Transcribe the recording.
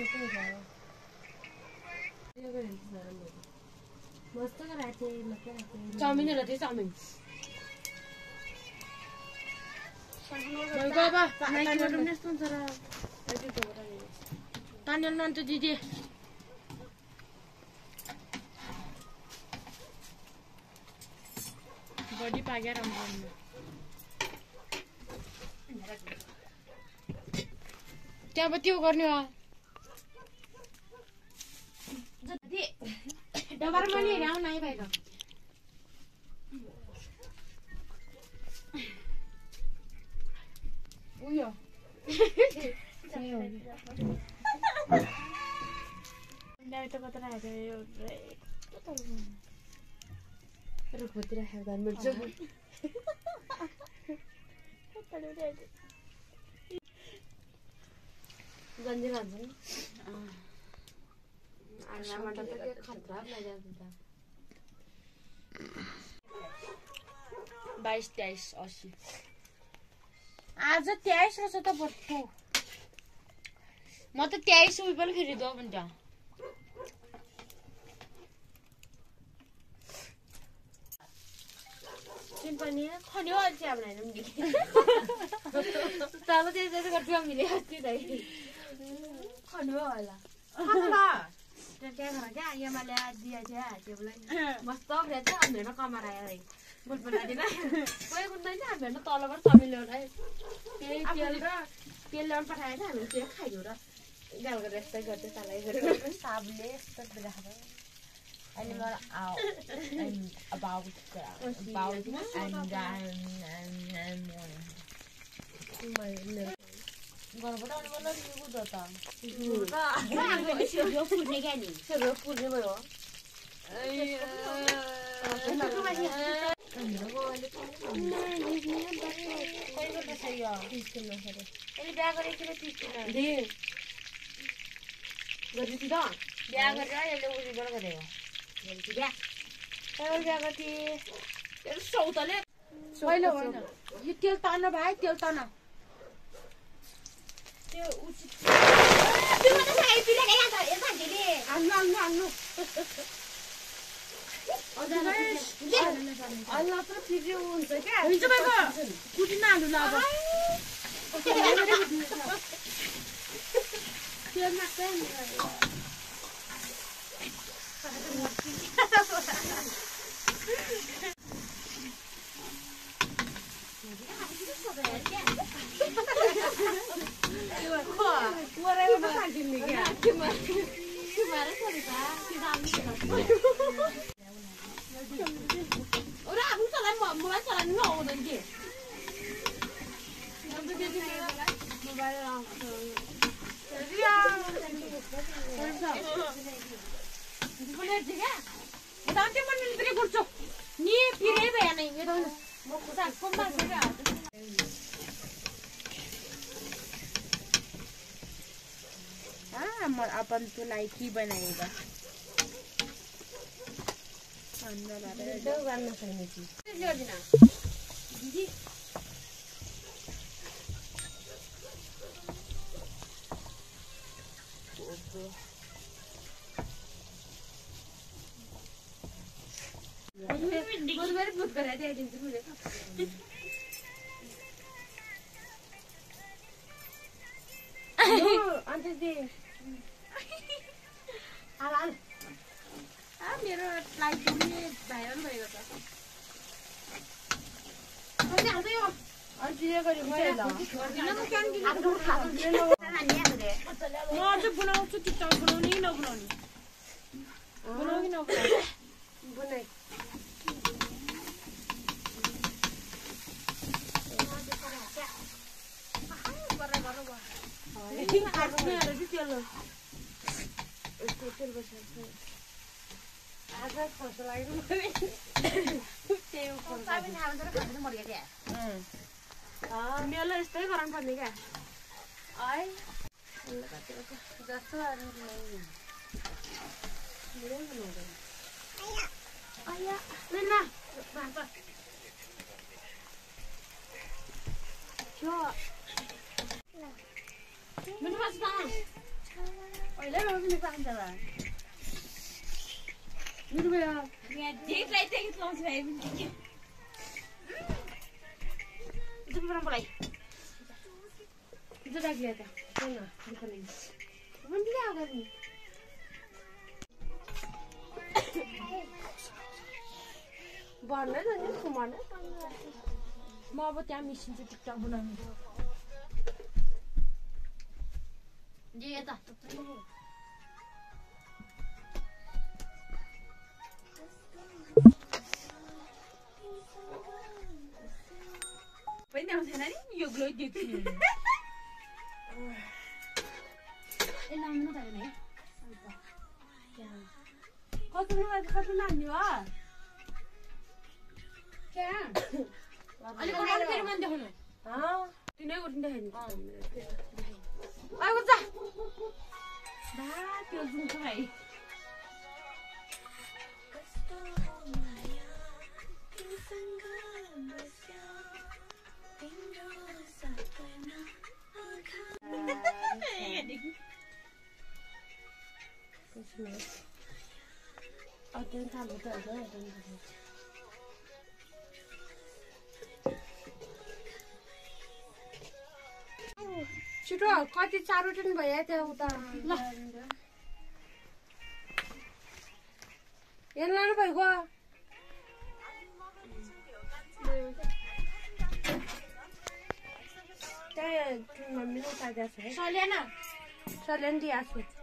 chowmein हेर त्यो chowmein दिदी बडी पाग्या राम्रो त्यहाँ त्यो गर्ने हो डबरमा नि हेर आउन है बाहिर उयो ल्याउट कता राखेको यो रुखतिर राखेको धान मिर्च गन्जी भन्छ नि टमाटर त के खतरा लगिरहेको 22 23 80 आज 23 रहेछ त बट्टो म त 23 उही पनि फेरि दो भन्छ पनि खन्यो अझै हामीलाई पनि तल त्यसै गर्छु हामीले अस्ति दाइ खन्यो होला क्या घर क्या यहाँ ल्या दिया थियो हातेलाई मस्त फ्रेस छ हामी हेर्न कमाएर आएर बोल बनाइदिन कोही कुन्दैन हामी हेर्न तलबाट चमिन ल्याउनु है त्यही तेल ल्याउनु पठाएर चाहिँ हामीले त्यो खाइदिउँ र गाल गरेर यस्तै गर्थ्यो तलै गरेर साबले यस्तो राखेर अहिले म about घरबाट आउनु मलाई रिउ त यो पुर्ने क्या नि यो पुर्ने भयो बिहा गरेर किन 30 किलो बिहा गरेर यसले उनीबाट गरेको सौतले यो तेल तान भाइ तेल तान त्यो उचित अल्लाह त फेरि हुन्छ क्या हुन्छ भाइको कुटी नहाल्नु ल अब तेल मात्र अपन तो लाइकी बनाएगा दीदी बहुत करा दे मुझे अंत दे हाल मेरो लाइक पनि भाइरल भएको छ अनि हाल्दै हो अनि जे गरे मैले ल गर्दिन म क्यान किन आफू खानु नानी आफूले म चाहिँ बनाउँछु टिकटक बनाउने कि नबनाउने बनाउ कि नबनाउने बनाइ आज फसल लाग्नु मेरो यस्तै गराउनु पर्ने क्या है जस्तो अहिले रोप्नु पाउँछ र रुपैयाँ यहाँ देखलाई चाहिँ पाउँछ भाइ जुन बनाउलाई जो राख्या त हैन दुखले मन दिया गर्नु भन्नै त नि कुमार्ने म अब त्यहाँ मिसिन चाहिँ टिकटक बनाउनु जे यता पनि आउँदैन नि यो ग्लो देख्छु ए नाम्नु त हैन कति नाम्नु हो क्या अलि कोराले फेरि मन देखाउनु तिनै उठ्न देखाउनु आइगो जा बा त्यो जुन्छ भाइ अत्यन्त थाल्नु त छिटो कति 4 दिन भयो त्यहाँ उता ल यहाँ लानु भएको त्यहाँ मम्मीले उता दिएको छ सल्यान दिएको छु